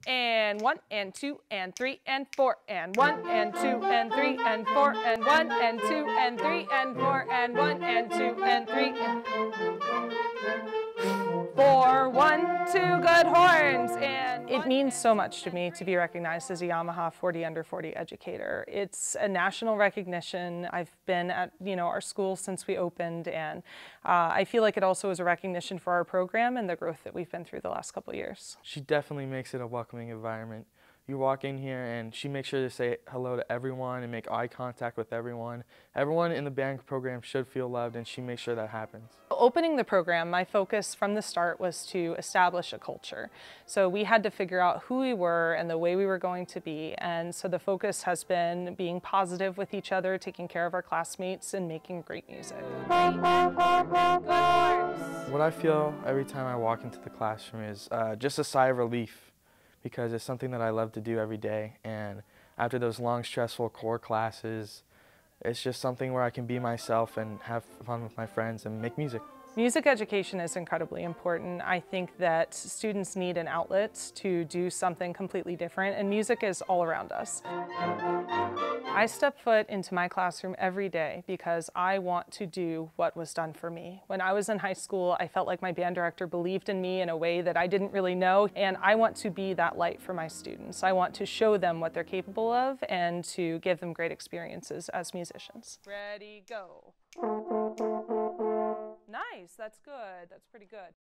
And 1 and 2 and 3 and 4 and 1 and 2 and 3 and 4 and 1 and 2 and 3 and 4 and 1 and 2 and 3 and 4, 1, 2 good horns. And it means so much to me to be recognized as a Yamaha 40 under 40 educator. It's a national recognition. I've been at our school since we opened, and I feel like it also is a recognition for our program and the growth that we've been through the last couple of years. She definitely makes it a welcoming environment. You walk in here and she makes sure to say hello to everyone and make eye contact with everyone. Everyone in the band program should feel loved, and she makes sure that happens. Opening the program, my focus from the start was to establish a culture. So we had to figure out who we were and the way we were going to be, and so the focus has been being positive with each other, taking care of our classmates, and making great music. What I feel every time I walk into the classroom is just a sigh of relief, because it's something that I love to do every day, and after those long, stressful core classes, it's just something where I can be myself and have fun with my friends and make music. Music education is incredibly important. I think that students need an outlet to do something completely different, and music is all around us. I step foot into my classroom every day because I want to do what was done for me. When I was in high school, I felt like my band director believed in me in a way that I didn't really know, and I want to be that light for my students. I want to show them what they're capable of and to give them great experiences as musicians. Ready, go. Nice, that's good. That's pretty good.